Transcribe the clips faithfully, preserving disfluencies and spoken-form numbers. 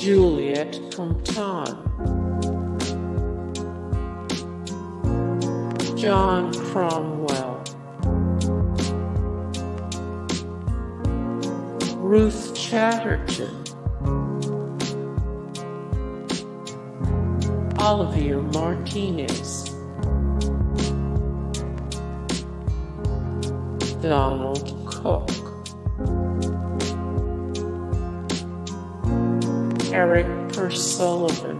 Juliette Compton, John Cromwell, Ruth Chatterton, Olivia Martinez, Donald Cook, Eric Persullivan,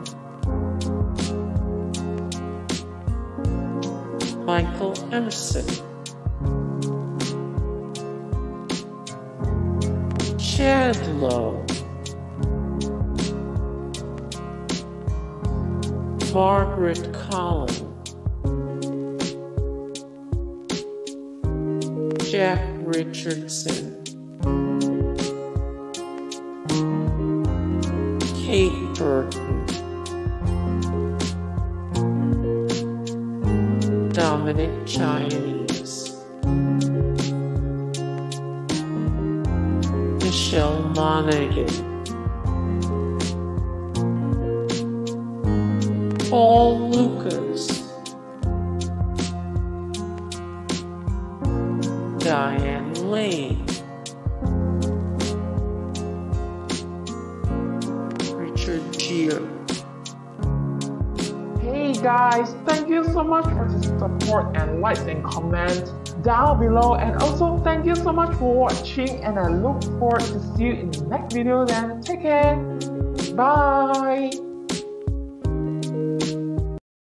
Michael Emerson, Chad Lowe, Margaret Collin, Jack Richardson, Kate Burton, Dominic Chinese, Michelle Monaghan, Paul Lucas, Diane Lane, Gere. Hey guys, thank you so much for the support and likes and comments down below, and also thank you so much for watching, and I look forward to see you in the next video. Then take care, bye.